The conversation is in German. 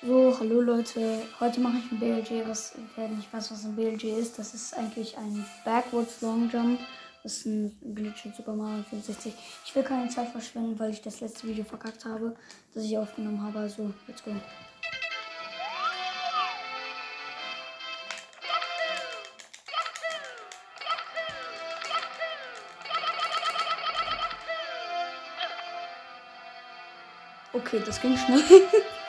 So, hallo Leute. Heute mache ich ein BLG, wer nicht weiß, was ein BLG ist, das ist eigentlich ein Backwards Long Jump. Das ist ein Glitch in Super Mario 64. Ich will keine Zeit verschwenden, weil ich das letzte Video verkackt habe, das ich aufgenommen habe. Also, let's go. Okay, das ging schnell.